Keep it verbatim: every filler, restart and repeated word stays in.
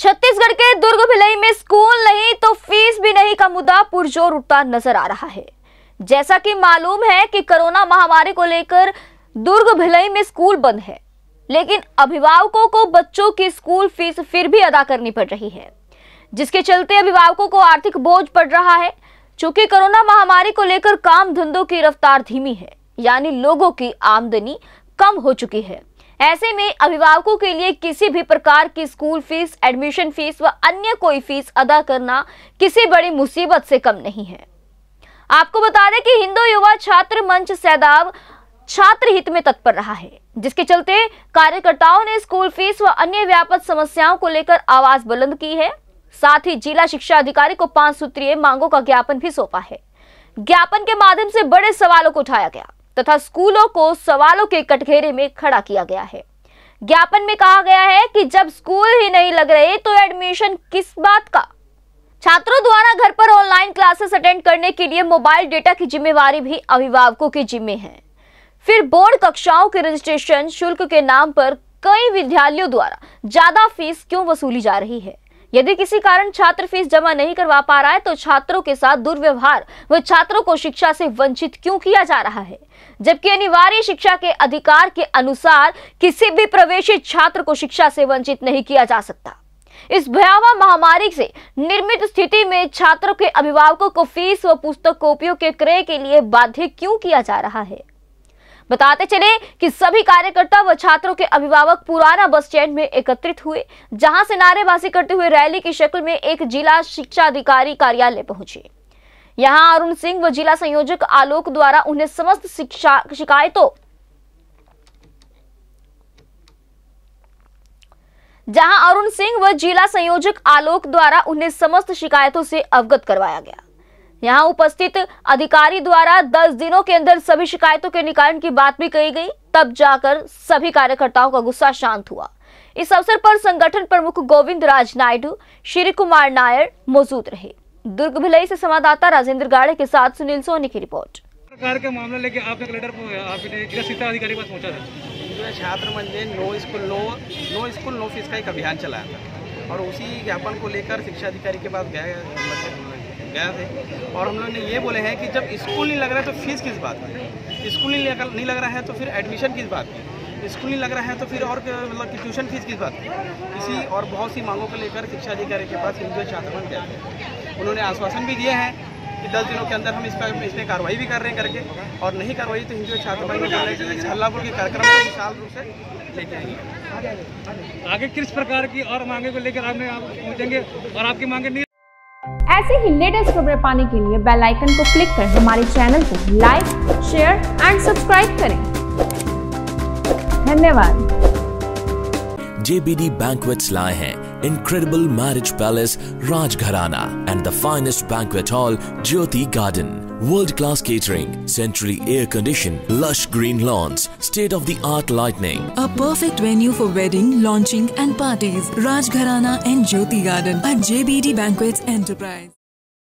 छत्तीसगढ़ के दुर्ग भिलई में स्कूल नहीं तो फीस भी नहीं का मुद्दा पुरजोर उठता नजर आ रहा है। जैसा कि मालूम है कि कोरोना महामारी को लेकर दुर्ग भिलई में स्कूल बंद है, लेकिन अभिभावकों को बच्चों की स्कूल फीस फिर भी अदा करनी पड़ रही है, जिसके चलते अभिभावकों को आर्थिक बोझ पड़ रहा है। चूंकि कोरोना महामारी को लेकर काम धंधों की रफ्तार धीमी है, यानी लोगों की आमदनी कम हो चुकी है। ऐसे में अभिभावकों के लिए किसी भी प्रकार की स्कूल फीस, एडमिशन फीस व अन्य कोई फीस अदा करना किसी बड़ी मुसीबत से कम नहीं है। आपको बता दें कि हिंदू युवा छात्र मंच सैदाव छात्र हित में तत्पर रहा है, जिसके चलते कार्यकर्ताओं ने स्कूल फीस व अन्य व्यापक समस्याओं को लेकर आवाज बुलंद की है। साथ ही जिला शिक्षा अधिकारी को पांच सूत्रीय मांगों का ज्ञापन भी सौंपा है। ज्ञापन के माध्यम से बड़े सवालों को उठाया गया तथा स्कूलों को सवालों के कटघरे में खड़ा किया गया है। ज्ञापन में कहा गया है कि जब स्कूल ही नहीं लग रहे तो एडमिशन किस बात का। छात्रों द्वारा घर पर ऑनलाइन क्लासेस अटेंड करने के लिए मोबाइल डेटा की जिम्मेवारी भी अभिभावकों के जिम्मे है। फिर बोर्ड कक्षाओं के रजिस्ट्रेशन शुल्क के नाम पर कई विद्यालयों द्वारा ज्यादा फीस क्यों वसूली जा रही है। यदि किसी कारण छात्र फीस जमा नहीं करवा पा रहा है तो छात्रों के साथ दुर्व्यवहार व छात्रों को शिक्षा से वंचित क्यों किया जा रहा है, जबकि अनिवार्य शिक्षा के अधिकार के अनुसार किसी भी प्रवेशित छात्र को शिक्षा से वंचित नहीं किया जा सकता। इस भयावह महामारी से निर्मित स्थिति में छात्रों के अभिभावकों को फीस व पुस्तक कॉपियों के क्रय के लिए बाध्य क्यों किया जा रहा है। बताते चले कि सभी कार्यकर्ता व छात्रों के अभिभावक पुराना बस स्टैंड में एकत्रित हुए, जहां से नारेबाजी करते हुए रैली की शक्ल में एक जिला शिक्षा अधिकारी कार्यालय पहुंचे। यहां अरुण सिंह व जिला संयोजक आलोक द्वारा उन्हें समस्त शिक्षा शिकायतों जहां अरुण सिंह व जिला संयोजक आलोक द्वारा उन्हें समस्त शिकायतों से अवगत करवाया गया। यहां उपस्थित अधिकारी द्वारा दस दिनों के अंदर सभी शिकायतों के निवारण की बात भी कही गई, तब जाकर सभी कार्यकर्ताओं का गुस्सा शांत हुआ। इस अवसर पर संगठन प्रमुख गोविंद राज नायडू, श्री कुमार नायर मौजूद रहे। दुर्ग भिलई से संवाददाता राजेंद्र गाड़े के साथ सुनील सोनी की रिपोर्ट। सरकार के मामला लेके आपने लेटर आपने जिला शिक्षा अधिकारी के पास पहुंचा था। छात्र मंच ने no school no no school no fees का एक अभियान चलाया था और उसी ज्ञापन को लेकर शिक्षा अधिकारी के पास गए गया थे और हम लोग ने ये बोले हैं कि जब स्कूल नहीं लग रहा है तो फीस किस बात की, स्कूल नहीं लग नहीं लग रहा है तो फिर एडमिशन किस बात की, स्कूल नहीं लग रहा है तो फिर और मतलब कि ट्यूशन फीस किस बात की। इसी और बहुत सी मांगों को लेकर शिक्षा अधिकारी के पास हिंदू छात्र मंच गए थे। उन्होंने आश्वासन भी दिए हैं कि दस दिनों के अंदर हम इस पर इस पर कार्रवाई भी कर रहे हैं करके, और नहीं कार्रवाई तो हिंदू छात्र मंच ने बोला कि इस हल्लापुर के कार्यक्रम को विशाल रूप से लेके आएंगे। आगे किस प्रकार की और मांगे को लेकर आपने आप पहुँचेंगे और आपकी मांगे नहीं। ऐसे ही लेटेस्ट खबरें पाने के लिए बेल आइकन को क्लिक कर हमारे चैनल को लाइक, शेयर एंड सब्सक्राइब करें। धन्यवाद। J B D Banquets लाए हैं incredible marriage palace Rajgharana and the finest banquet hall Jyoti Garden. World-class catering, centrally air-conditioned, lush green lawns, state-of-the-art lighting. A perfect venue for wedding, launching and parties. Rajgharana and Jyoti Garden at J B D Banquets Enterprise.